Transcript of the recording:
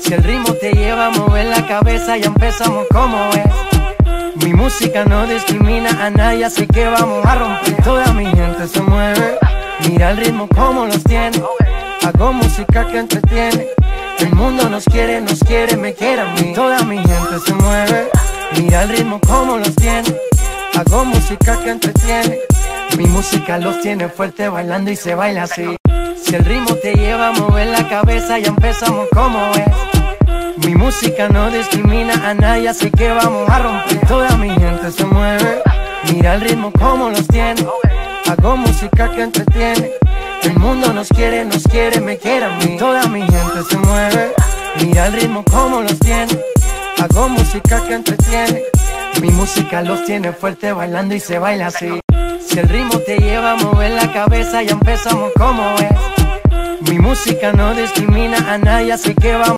Si el ritmo te lleva a mover la cabeza, ya empezamos como es. Mi música no discrimina a nadie, así que vamos a romper. Toda mi gente se mueve, mira el ritmo como los tiene. Hago música que entretiene. El mundo nos quiere, me quiere a mí. Toda mi gente se mueve, mira el ritmo como los tiene. Hago música que entretiene. Mi música los tiene fuerte bailando y se baila así. Si el ritmo te lleva a mover la cabeza, ya empezamos como es. Mi música no discrimina a nadie, así que vamos a romper. Toda mi gente se mueve, mira el ritmo como los tiene. Hago música que entretiene. El mundo nos quiere, me quiere a mí. Toda mi gente se mueve, mira el ritmo como los tiene. Hago música que entretiene. Mi música los tiene fuerte bailando y se baila así. Si el ritmo te lleva a mover la cabeza, ya empezamos como es. Mi música no discrimina a nadie, así que vamos.